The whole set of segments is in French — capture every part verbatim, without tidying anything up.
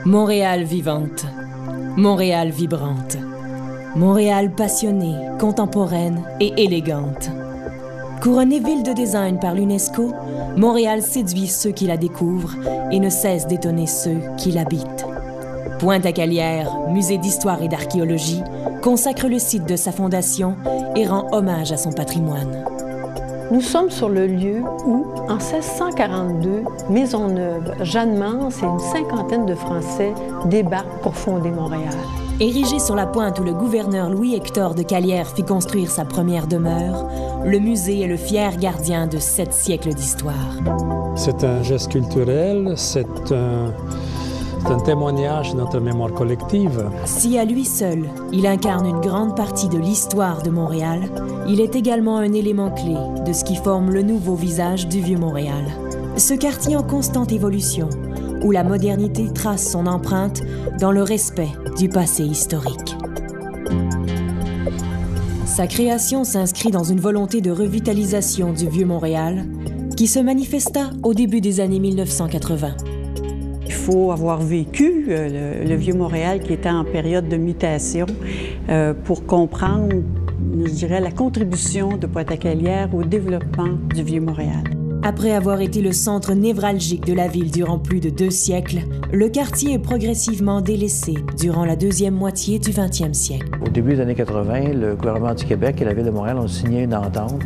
Montréal vivante, Montréal vibrante, Montréal passionnée, contemporaine et élégante. Couronnée ville de design par l'UNESCO, Montréal séduit ceux qui la découvrent et ne cesse d'étonner ceux qui l'habitent. Pointe-à-Calière, musée d'histoire et d'archéologie, consacre le site de sa fondation et rend hommage à son patrimoine. Nous sommes sur le lieu où, en seize cent quarante-deux, Maisonneuve, Jeanne Mance et une cinquantaine de Français débarquent pour fonder Montréal. Érigé sur la pointe où le gouverneur Louis-Hector de Calière fit construire sa première demeure, le musée est le fier gardien de sept siècles d'histoire. C'est un geste culturel, c'est un... C'est un témoignage de notre mémoire collective. Si à lui seul, il incarne une grande partie de l'histoire de Montréal, il est également un élément clé de ce qui forme le nouveau visage du Vieux-Montréal. Ce quartier en constante évolution, où la modernité trace son empreinte dans le respect du passé historique. Sa création s'inscrit dans une volonté de revitalisation du Vieux-Montréal qui se manifesta au début des années mille neuf cent quatre-vingts. Il faut avoir vécu euh, le, le Vieux-Montréal qui était en période de mutation euh, pour comprendre, je dirais, la contribution de Pointe-à-Calière au développement du Vieux-Montréal. Après avoir été le centre névralgique de la ville durant plus de deux siècles, le quartier est progressivement délaissé durant la deuxième moitié du vingtième siècle. Au début des années quatre-vingt, le gouvernement du Québec et la ville de Montréal ont signé une entente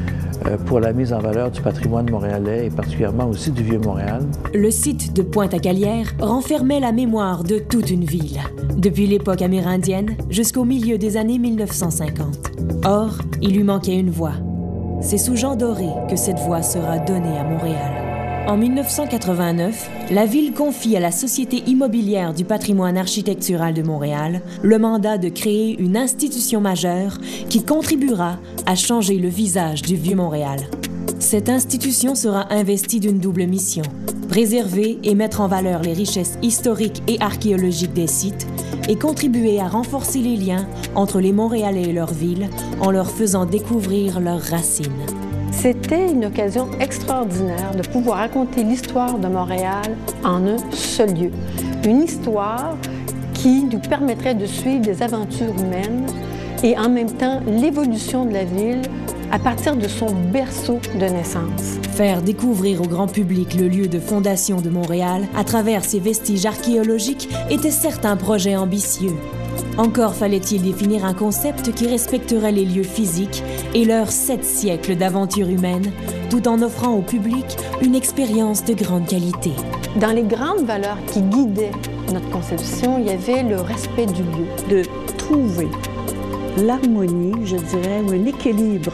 pour la mise en valeur du patrimoine montréalais et particulièrement aussi du Vieux-Montréal. Le site de Pointe-à-Calière renfermait la mémoire de toute une ville, depuis l'époque amérindienne jusqu'au milieu des années mille neuf cent cinquante. Or, il lui manquait une voie. C'est sous Jean Doré que cette voie sera donnée à Montréal. En mille neuf cent quatre-vingt-neuf, la ville confie à la Société immobilière du patrimoine architectural de Montréal le mandat de créer une institution majeure qui contribuera à changer le visage du Vieux-Montréal. Cette institution sera investie d'une double mission: préserver et mettre en valeur les richesses historiques et archéologiques des sites et contribuer à renforcer les liens entre les Montréalais et leur ville en leur faisant découvrir leurs racines. C'était une occasion extraordinaire de pouvoir raconter l'histoire de Montréal en un seul lieu. Une histoire qui nous permettrait de suivre des aventures humaines et en même temps l'évolution de la ville à partir de son berceau de naissance. Faire découvrir au grand public le lieu de fondation de Montréal à travers ses vestiges archéologiques était certes un projet ambitieux. Encore fallait-il définir un concept qui respecterait les lieux physiques et leurs sept siècles d'aventure humaine, tout en offrant au public une expérience de grande qualité. Dans les grandes valeurs qui guidaient notre conception, il y avait le respect du lieu. De trouver l'harmonie, je dirais, ou un équilibre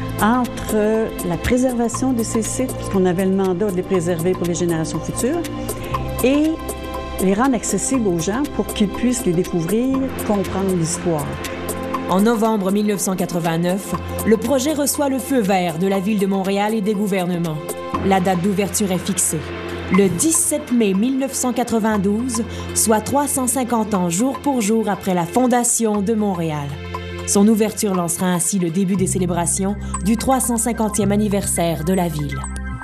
entre la préservation de ces sites, qu'on avait le mandat de les préserver pour les générations futures, et les rendre accessibles aux gens pour qu'ils puissent les découvrir, comprendre l'histoire. En novembre mille neuf cent quatre-vingt-neuf, le projet reçoit le feu vert de la Ville de Montréal et des gouvernements. La date d'ouverture est fixée. Le dix-sept mai mille neuf cent quatre-vingt-douze, soit trois cent cinquante ans jour pour jour après la fondation de Montréal. Son ouverture lancera ainsi le début des célébrations du trois cent cinquantième anniversaire de la ville.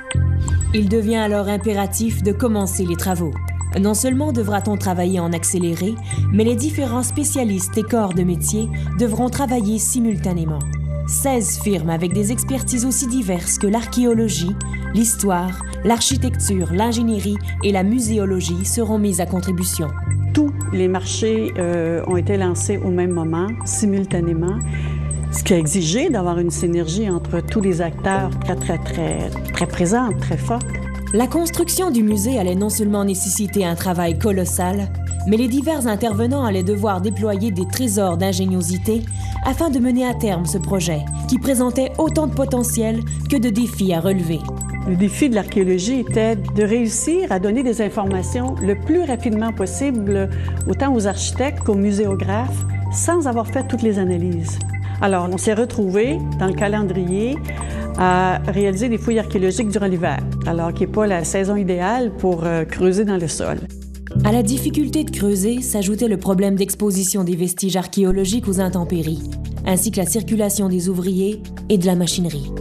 Il devient alors impératif de commencer les travaux. Non seulement devra-t-on travailler en accéléré, mais les différents spécialistes et corps de métier devront travailler simultanément. seize firmes avec des expertises aussi diverses que l'archéologie, l'histoire, l'architecture, l'ingénierie et la muséologie seront mises à contribution. Tous les marchés euh, ont été lancés au même moment, simultanément, ce qui a exigé d'avoir une synergie entre tous les acteurs très, très, très, très présente, très forte. La construction du musée allait non seulement nécessiter un travail colossal, mais les divers intervenants allaient devoir déployer des trésors d'ingéniosité afin de mener à terme ce projet, qui présentait autant de potentiel que de défis à relever. Le défi de l'archéologie était de réussir à donner des informations le plus rapidement possible, autant aux architectes qu'aux muséographes, sans avoir fait toutes les analyses. Alors, on s'est retrouvés dans le calendrier à réaliser des fouilles archéologiques durant l'hiver, alors qui n'est pas la saison idéale pour euh, creuser dans le sol. À la difficulté de creuser s'ajoutait le problème d'exposition des vestiges archéologiques aux intempéries, ainsi que la circulation des ouvriers et de la machinerie.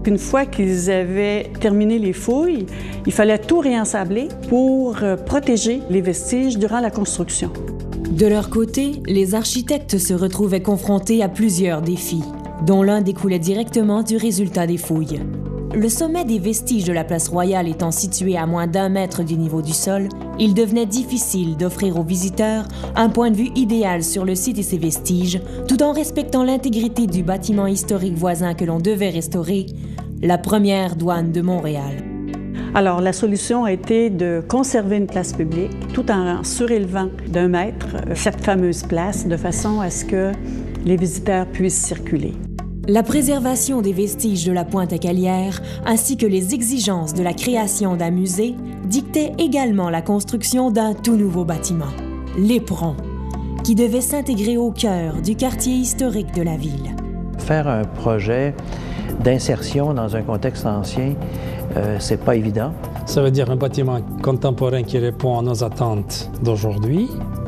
Une fois qu'ils avaient terminé les fouilles, il fallait tout réensabler pour protéger les vestiges durant la construction. De leur côté, les architectes se retrouvaient confrontés à plusieurs défis, dont l'un découlait directement du résultat des fouilles. Le sommet des vestiges de la place Royale étant situé à moins d'un mètre du niveau du sol, il devenait difficile d'offrir aux visiteurs un point de vue idéal sur le site et ses vestiges, tout en respectant l'intégrité du bâtiment historique voisin que l'on devait restaurer, la première douane de Montréal. Alors, la solution a été de conserver une place publique tout en surélevant d'un mètre cette fameuse place de façon à ce que les visiteurs puissent circuler. La préservation des vestiges de la Pointe-à-Calière ainsi que les exigences de la création d'un musée dictaient également la construction d'un tout nouveau bâtiment, l'Éperon, qui devait s'intégrer au cœur du quartier historique de la ville. Faire un projet d'insertion dans un contexte ancien, euh, c'est pas évident. Ça veut dire un bâtiment contemporain qui répond à nos attentes d'aujourd'hui,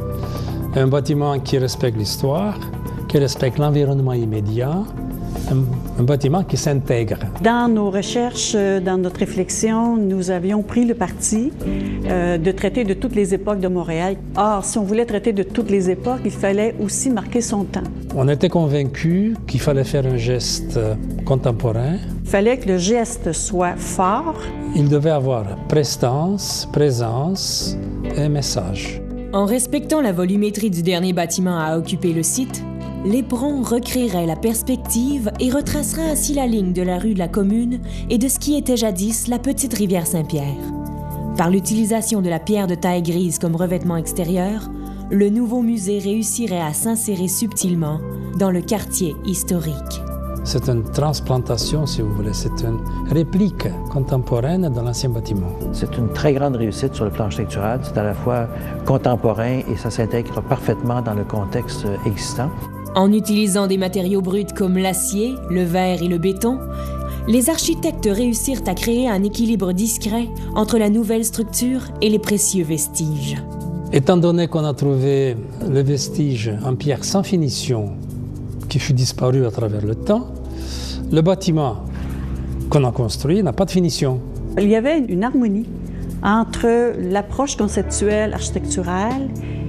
un bâtiment qui respecte l'histoire, qui respecte l'environnement immédiat, Un, un bâtiment qui s'intègre. Dans nos recherches, dans notre réflexion, nous avions pris le parti euh, de traiter de toutes les époques de Montréal. Or, si on voulait traiter de toutes les époques, il fallait aussi marquer son temps. On était convaincus qu'il fallait faire un geste contemporain. Il fallait que le geste soit fort. Il devait avoir prestance, présence et message. En respectant la volumétrie du dernier bâtiment à occuper le site, l'Éperon recréerait la perspective et retracerait ainsi la ligne de la rue de la Commune et de ce qui était jadis la petite rivière Saint-Pierre. Par l'utilisation de la pierre de taille grise comme revêtement extérieur, le nouveau musée réussirait à s'insérer subtilement dans le quartier historique. C'est une transplantation, si vous voulez, c'est une réplique contemporaine de l'ancien bâtiment. C'est une très grande réussite sur le plan architectural. C'est à la fois contemporain et ça s'intègre parfaitement dans le contexte existant. En utilisant des matériaux bruts comme l'acier, le verre et le béton, les architectes réussirent à créer un équilibre discret entre la nouvelle structure et les précieux vestiges. Étant donné qu'on a trouvé le vestige en pierre sans finition qui fut disparu à travers le temps, le bâtiment qu'on a construit n'a pas de finition. Il y avait une harmonie entre l'approche conceptuelle architecturale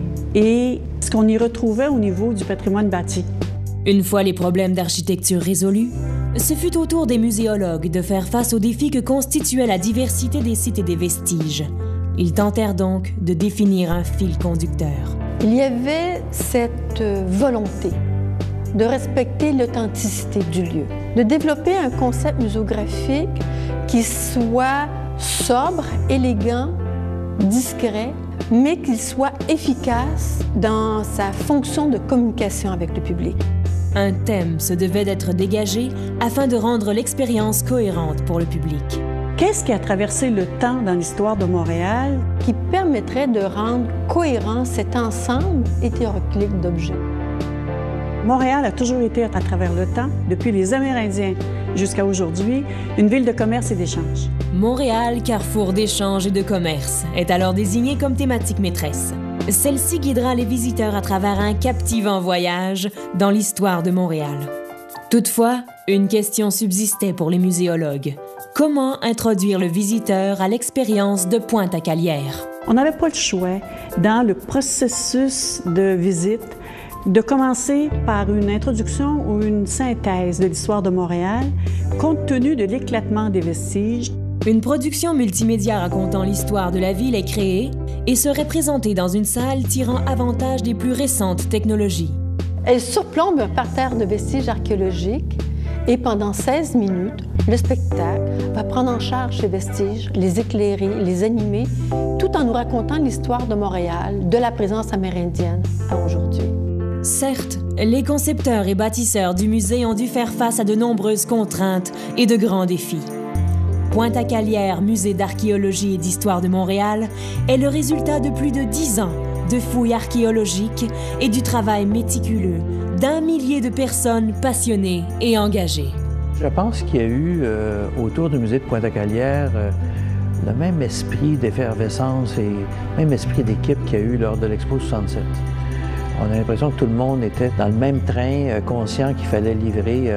et ce qu'on y retrouvait au niveau du patrimoine bâti. Une fois les problèmes d'architecture résolus, ce fut au tour des muséologues de faire face aux défis que constituait la diversité des sites et des vestiges. Ils tentèrent donc de définir un fil conducteur. Il y avait cette volonté de respecter l'authenticité du lieu, de développer un concept muséographique qui soit sobre, élégant, discret, mais qu'il soit efficace dans sa fonction de communication avec le public. Un thème se devait d'être dégagé afin de rendre l'expérience cohérente pour le public. Qu'est-ce qui a traversé le temps dans l'histoire de Montréal? Qui permettrait de rendre cohérent cet ensemble hétéroclite d'objets. Montréal a toujours été, à travers le temps, depuis les Amérindiens jusqu'à aujourd'hui, une ville de commerce et d'échange. Montréal, carrefour d'échange et de commerce, est alors désignée comme thématique maîtresse. Celle-ci guidera les visiteurs à travers un captivant voyage dans l'histoire de Montréal. Toutefois, une question subsistait pour les muséologues. Comment introduire le visiteur à l'expérience de Pointe-à-Calière? On n'avait pas le choix, dans le processus de visite, de commencer par une introduction ou une synthèse de l'histoire de Montréal, compte tenu de l'éclatement des vestiges. Une production multimédia racontant l'histoire de la ville est créée et serait présentée dans une salle tirant avantage des plus récentes technologies. Elle surplombe un parterre de vestiges archéologiques et pendant seize minutes, le spectacle va prendre en charge ces vestiges, les éclairer, les animer, tout en nous racontant l'histoire de Montréal, de la présence amérindienne à aujourd'hui. Certes, les concepteurs et bâtisseurs du musée ont dû faire face à de nombreuses contraintes et de grands défis. Pointe-à-Calière, musée d'archéologie et d'histoire de Montréal, est le résultat de plus de dix ans de fouilles archéologiques et du travail méticuleux d'un millier de personnes passionnées et engagées. Je pense qu'il y a eu euh, autour du musée de Pointe-à-Calière euh, le même esprit d'effervescence et même esprit d'équipe qu'il y a eu lors de l'Expo soixante-sept. On a l'impression que tout le monde était dans le même train, euh, conscient qu'il fallait livrer euh,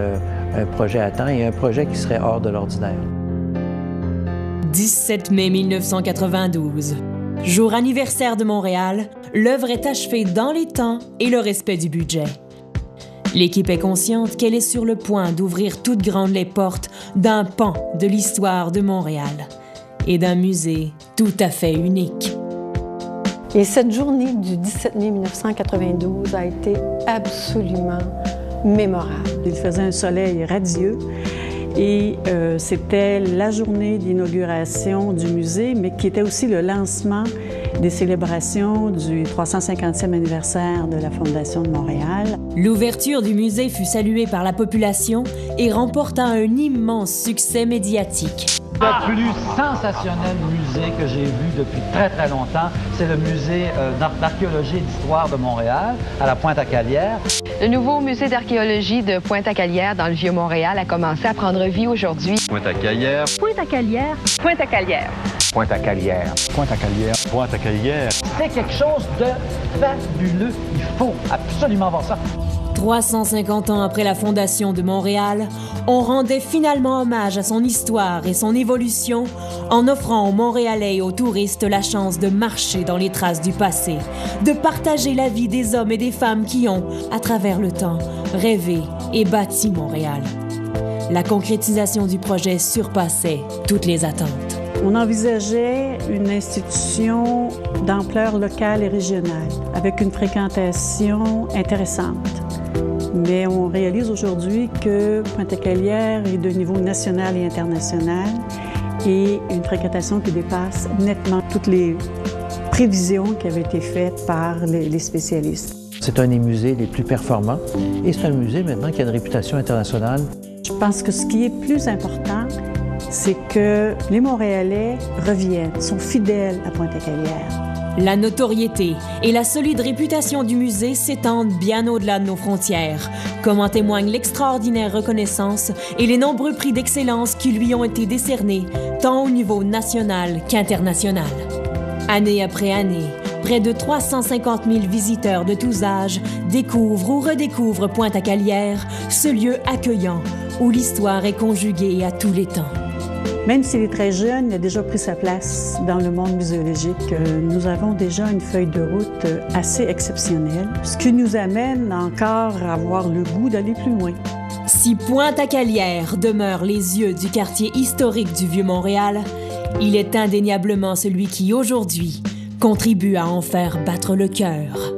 un projet à temps et un projet qui serait hors de l'ordinaire. dix-sept mai mille neuf cent quatre-vingt-douze. Jour anniversaire de Montréal, l'œuvre est achevée dans les temps et le respect du budget. L'équipe est consciente qu'elle est sur le point d'ouvrir toutes grandes les portes d'un pan de l'histoire de Montréal et d'un musée tout à fait unique. Et cette journée du dix-sept mai mille neuf cent quatre-vingt-douze a été absolument mémorable. Il faisait un soleil radieux et euh, c'était la journée d'inauguration du musée, mais qui était aussi le lancement des célébrations du trois cent cinquantième anniversaire de la Fondation de Montréal. L'ouverture du musée fut saluée par la population et remporta un immense succès médiatique. Le plus sensationnel musée que j'ai vu depuis très très longtemps, c'est le musée euh, d'archéologie et d'histoire de Montréal, à la Pointe-à-Calière. Le nouveau musée d'archéologie de Pointe-à-Calière dans le Vieux-Montréal a commencé à prendre vie aujourd'hui. Pointe-à-Calière. Pointe-à-Calière. Pointe-à-Calière. Pointe-à-Calière. Pointe-à-Calière. Pointe-à-Calière. C'est quelque chose de fabuleux. Il faut absolument voir ça. trois cent cinquante ans après la fondation de Montréal, on rendait finalement hommage à son histoire et son évolution en offrant aux Montréalais et aux touristes la chance de marcher dans les traces du passé, de partager la vie des hommes et des femmes qui ont, à travers le temps, rêvé et bâti Montréal. La concrétisation du projet surpassait toutes les attentes. On envisageait une institution d'ampleur locale et régionale, avec une fréquentation intéressante. Mais on réalise aujourd'hui que Pointe-à-Calière est de niveau national et international et une fréquentation qui dépasse nettement toutes les prévisions qui avaient été faites par les, les spécialistes. C'est un des musées les plus performants et c'est un musée maintenant qui a une réputation internationale. Je pense que ce qui est plus important, c'est que les Montréalais reviennent, sont fidèles à Pointe-à-Calière. La notoriété et la solide réputation du musée s'étendent bien au-delà de nos frontières, comme en témoigne l'extraordinaire reconnaissance et les nombreux prix d'excellence qui lui ont été décernés, tant au niveau national qu'international. Année après année, près de trois cent cinquante mille visiteurs de tous âges découvrent ou redécouvrent Pointe-à-Calière, ce lieu accueillant où l'histoire est conjuguée à tous les temps. Même s'il est très jeune, il a déjà pris sa place dans le monde muséologique. Nous avons déjà une feuille de route assez exceptionnelle, ce qui nous amène encore à avoir le goût d'aller plus loin. Si Pointe-à-Calière demeure les yeux du quartier historique du Vieux-Montréal, il est indéniablement celui qui, aujourd'hui, contribue à en faire battre le cœur.